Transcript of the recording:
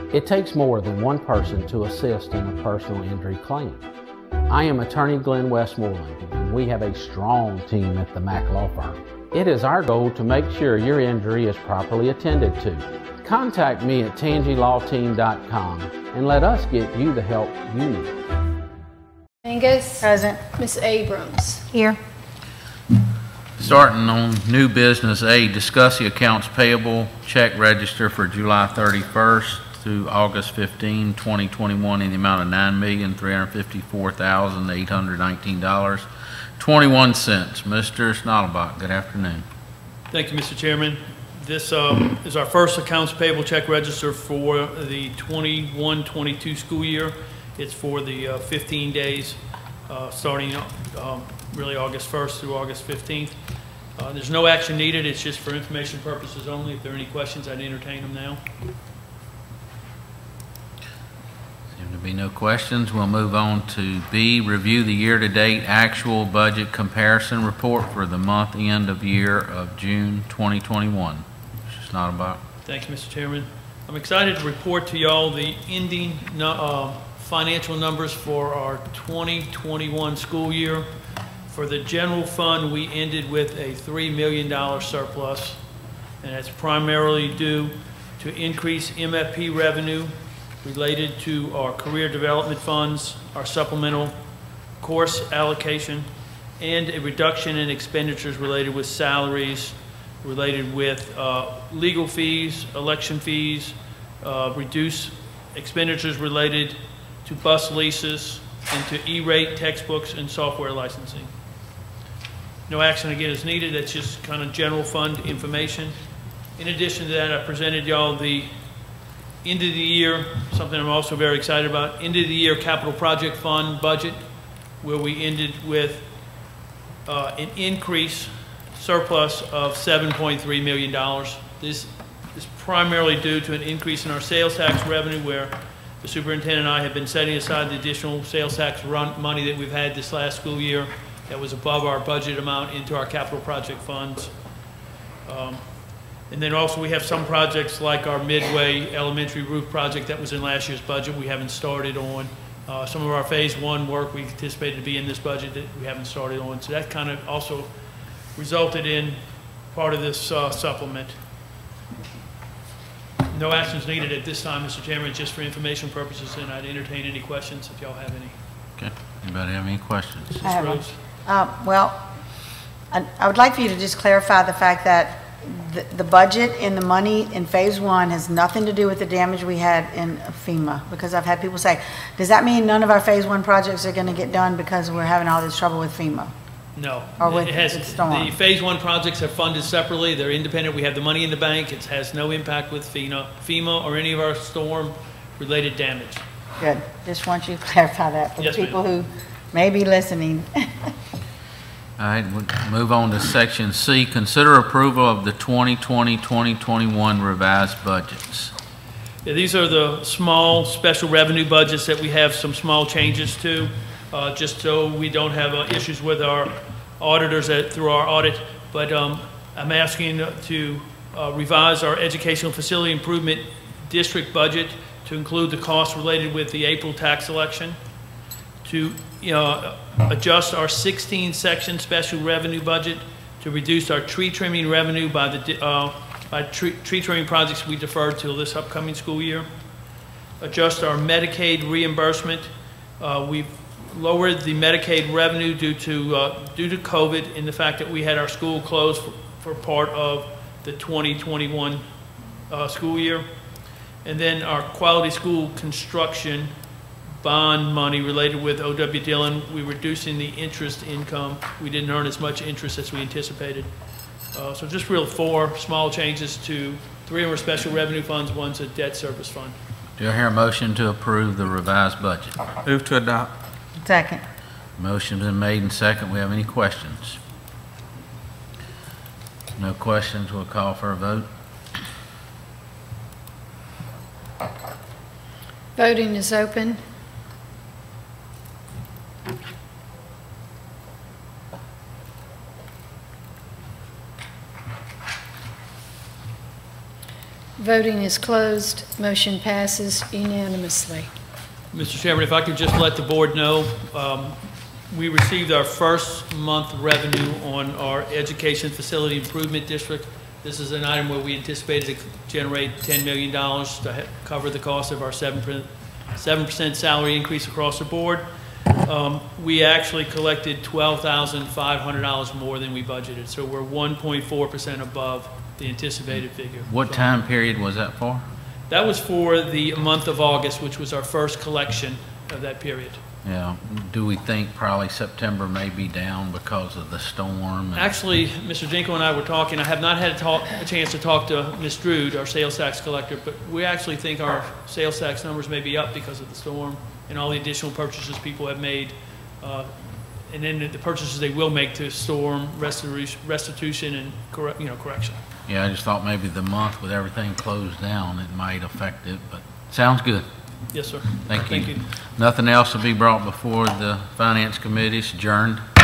It takes more than one person to assist in a personal injury claim. I am attorney Glenn Westmoreland, and we have a strong team at the Mack Law Firm. It is our goal to make sure your injury is properly attended to. Contact me at tangilawteam.com and let us get you the help you need. Angus. Present. Miss Abrams. Here. Starting on new business A, discuss the accounts payable check register for July 31st through August 15, 2021 in the amount of $9,354,819.21. Mr. Schnattelbach, good afternoon. Thank you, Mr. Chairman. This is our first accounts payable check register for the 21-22 school year. It's for the 15 days starting really August 1st through August 15th. There's no action needed. It's just for information purposes only. If there are any questions, I'd entertain them now. Seem to be no questions. We'll move on to B, review the year-to-date actual budget comparison report for the month end of year of June 2021. Mr. Schnattelbach. Thank you, Mr. Chairman. I'm excited to report to y'all the ending financial numbers for our 2021 school year. For the general fund, we ended with a $3 million surplus, and that's primarily due to increased MFP revenue related to our career development funds, our supplemental course allocation, and a reduction in expenditures related with salaries, related with legal fees, election fees, reduced expenditures related to bus leases, and to E-rate textbooks and software licensing. No action again is needed. That's just kind of general fund information. In addition to that, I presented y'all the end of the year, something I'm also very excited about, end of the year capital project fund budget, where we ended with an increase surplus of $7.3 million. This is primarily due to an increase in our sales tax revenue, where the superintendent and I have been setting aside the additional sales tax money that we've had this last school year that was above our budget amount into our capital project funds. And then also we have some projects like our Midway Elementary roof project that was in last year's budget we haven't started on. Some of our phase one work we anticipated to be in this budget that we haven't started on. So that kind of also resulted in part of this supplement. No actions needed at this time, Mr. Chairman, just for information purposes, and I'd entertain any questions if y'all have any. Okay. Anybody have any questions? I have one. Well, I would like for you to just clarify the fact that the budget and the money in phase one has nothing to do with the damage we had in FEMA, because I've had people say, does that mean none of our phase one projects are going to get done because we're having all this trouble with FEMA? No. Or with the storm? The phase one projects are funded separately. They're independent. We have the money in the bank. It has no impact with FEMA or any of our storm-related damage. Good. Just want you to clarify that for Yes, people who may be listening. All right, we'll move on to section C, consider approval of the 2020-2021 revised budgets. Yeah, these are the small special revenue budgets that we have some small changes to, just so we don't have issues with our auditors through our audit. But I'm asking to revise our educational facility improvement district budget to include the costs related with the April tax election, to adjust our 16 section special revenue budget to reduce our tree trimming revenue by the tree trimming projects we deferred till this upcoming school year. Adjust our Medicaid reimbursement. We've lowered the Medicaid revenue due to COVID and the fact that we had our school closed for part of the 2021 school year. And then our quality school construction bond money related with O.W. Dillon, we're reducing the interest income. We didn't earn as much interest as we anticipated. So just real 4 small changes to 3 of our special revenue funds, one's a debt service fund. Do I hear a motion to approve the revised budget? Move to adopt. Second. Motion's been made and second. We have any questions? No questions. We'll call for a vote. Voting is open. Voting is closed. Motion passes unanimously. Mr. Chairman, if I could just let the board know, we received our first month revenue on our Education Facility Improvement District. This is an item where we anticipated to generate $10 million to cover the cost of our 7% salary increase across the board. We actually collected $12,500 more than we budgeted, so we're 1.4% above the anticipated figure. What time period was that for? That was for the month of August, which was our first collection of that period. Yeah. Do we think probably September may be down because of the storm? Actually, Mr. Dinkle and I were talking. I have not had a chance to talk to Ms. Drude, our sales tax collector, but we actually think our sales tax numbers may be up because of the storm and all the additional purchases people have made, and then the purchases they will make to storm restitution and correction. Yeah, I just thought maybe the month with everything closed down, it might affect it, but sounds good. Yes, sir. Thank you. Thank you. Nothing else will be brought before the Finance Committee. It's adjourned.